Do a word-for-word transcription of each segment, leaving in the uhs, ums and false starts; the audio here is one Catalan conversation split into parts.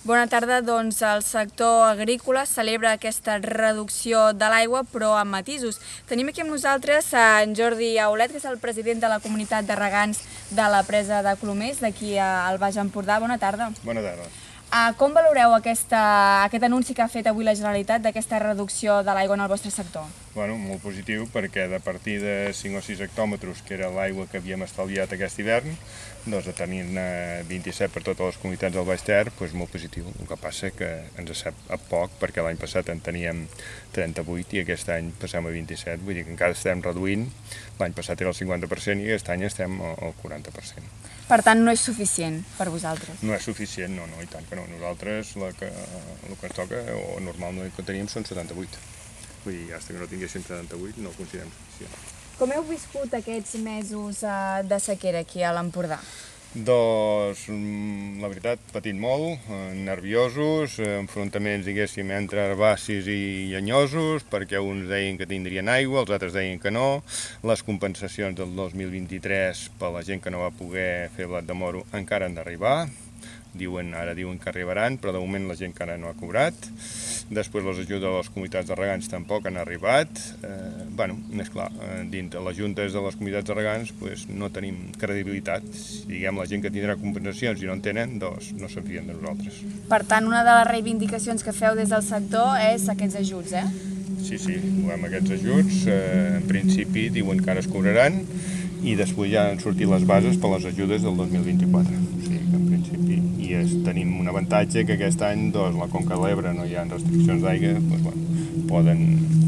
Bona tarda. Doncs el sector agrícola celebra aquesta reducció de l'aigua, però amb matisos. Tenim aquí amb nosaltres en Jordi Aulet, que és el president de la comunitat de regants de la presa de Colomers, d'aquí al Baix Empordà. Bona tarda. Bona tarda. Com valoreu aquesta, aquest anunci que ha fet avui la Generalitat d'aquesta reducció de l'aigua en el vostre sector? Bueno, molt positiu, perquè de partir de cinc o sis hectòmetres, que era l'aigua que havíem estalviat aquest hivern, doncs a tenir-ne vint-i-set per totes les comunitats del Baix Ter, doncs molt positiu. El que passa que ens sap a poc, perquè l'any passat en teníem trenta-vuit i aquest any passem a vint-i-set, vull dir que encara estem reduint. L'any passat era el cinquanta per cent i aquest any estem al quaranta per cent. Per tant, no és suficient per vosaltres? No és suficient, no, no, i tant que no. Nosaltres el que, el que ens toca, o normalment que teníem, són setanta-vuit. Vull dir, fins que no tinguéssim setanta-vuit no ho considerem suficient. Com heu viscut aquests mesos de sequera aquí a l'Empordà? Doncs, la veritat, patint molt, nerviosos, enfrontaments, diguéssim, entre herbacis i llenyosos, perquè uns deien que tindrien aigua, els altres deien que no. Les compensacions del dos mil vint-i-tres per la gent que no va poder fer blat de moro encara han d'arribar. Diuen, ara diuen que arribaran, però de moment la gent encara no ha cobrat. Després les ajudes de les comunitats de regants tampoc han arribat. Eh, bueno, més clar, dintre les juntes de les comunitats de regants pues, no tenim credibilitat. Si diguem la gent que tindrà compensacions i no en tenen, doncs no se'n fien de nosaltres. Per tant, una de les reivindicacions que feu des del sector és aquests ajuts, eh? Sí, sí, volem aquests ajuts. Eh, en principi diuen que ara es cobraran i després ja han sortit les bases per les ajudes del dos mil vint-i-quatre. O sigui que en principi i és, tenim un avantatge que aquest any doncs, la Conca de l'Ebre no hi ha restriccions d'aigua, doncs, bueno, poden,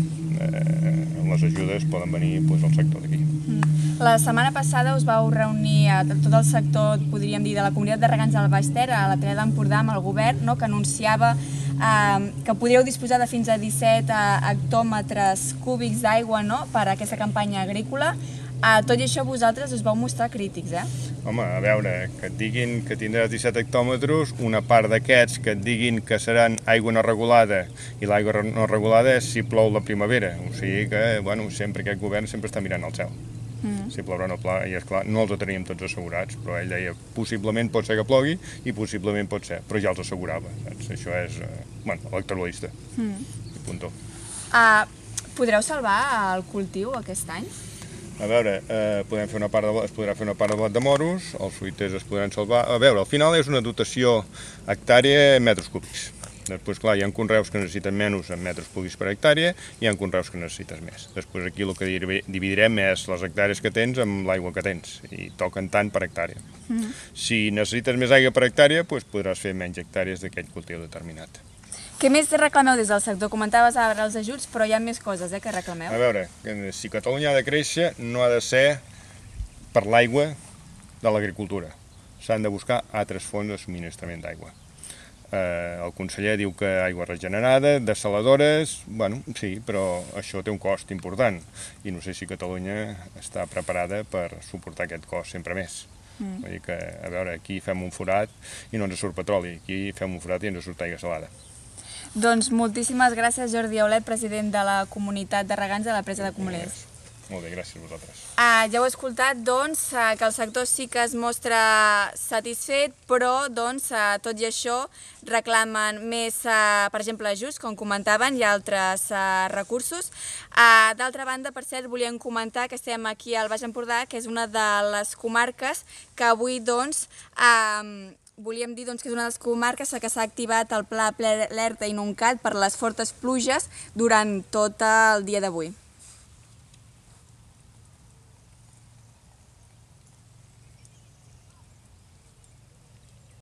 eh, les ajudes poden venir doncs, al sector d'aquí. La setmana passada us vau reunir a tot el sector, podríem dir, de la comunitat de regants del Baix Ter, a la Tele d'Empordà, amb el govern, no?, que anunciava eh, que podríeu disposar de fins a disset hectòmetres cúbics d'aigua, no?, per a aquesta campanya agrícola. Uh, tot i això vosaltres us vau mostrar crítics, eh? Home, a veure, que et diguin que tindràs disset hectòmetres, una part d'aquests que et diguin que seran aigua no regulada, i l'aigua no regulada és si plou la primavera, o sigui que, bueno, sempre aquest govern sempre està mirant al cel. Mm. Si plourà o no plourà, i esclar, no els teníem tots assegurats, però ell deia, possiblement pot ser que plogui i possiblement pot ser, però ja els assegurava, saps? Això és, eh, bueno, electoralista, mm. i puntó. Uh, podreu salvar el cultiu aquest any? A veure, eh, podem fer una part de, es podrà fer una part de blat de moros, els fruiters es podran salvar. A veure, al final és una dotació hectàrea en metres cúbics. Després, clar, hi ha conreus que necessiten menys en metres cúbics per hectàrea i hi ha conreus que necessites més. Després aquí el que dividirem és les hectàrees que tens amb l'aigua que tens i toquen tant per hectàrea. Mm-hmm. Si necessites més aigua per hectàrea, doncs podràs fer menys hectàrees d'aquell cultiu determinat. Què més reclameu des del sector? Comentaves ara els ajuts, però hi ha més coses eh, que reclameu. A veure, si Catalunya ha de créixer, no ha de ser per l'aigua de l'agricultura. S'han de buscar altres fonts de subministrament d'aigua. Eh, el conseller diu que aigua regenerada, desaladores, bueno, sí, però això té un cost important i no sé si Catalunya està preparada per suportar aquest cost sempre més. Mm. Vull dir que, a veure, aquí fem un forat i no ens surt petroli, aquí fem un forat i ens surt aigua salada. Doncs moltíssimes gràcies, Jordi Aulet, president de la comunitat de regants de la presa de Colomers. Molt bé, gràcies a vosaltres. Uh, ja heu escoltat, doncs, uh, que el sector sí que es mostra satisfet, però, doncs, uh, tot i això, reclamen més, uh, per exemple, ajuts, com comentaven, i altres uh, recursos. Uh, D'altra banda, per cert, volíem comentar que estem aquí al Baix Empordà, que és una de les comarques que avui, doncs, uh, volíem dir doncs, que és una de les comarques que s'ha activat el pla alerta inuncat per les fortes pluges durant tot el dia d'avui.